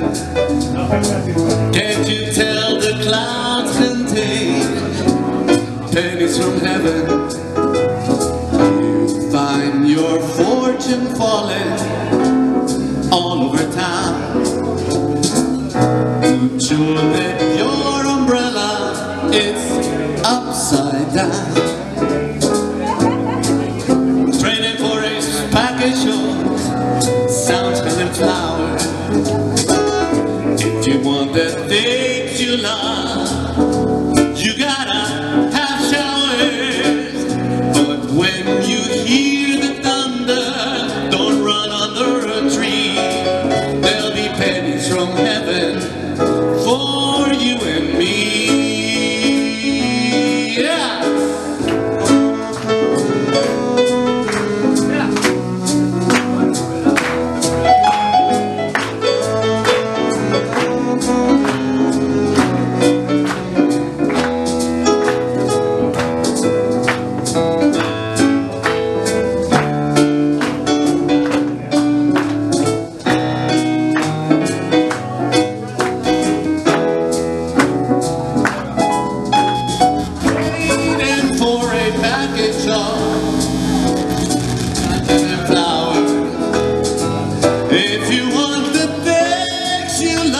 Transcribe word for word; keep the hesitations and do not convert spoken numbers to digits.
Can't you tell the clouds contain pennies from heaven? You find your fortune falling all over town. Put sure that your umbrella is upside down. Training for a package show, sounds and flowers. If you want the things you love, you gotta have showers. But when you hear the thunder, don't run under a tree. There'll be pennies from heaven for you and me. Yeah. If you want the things you love,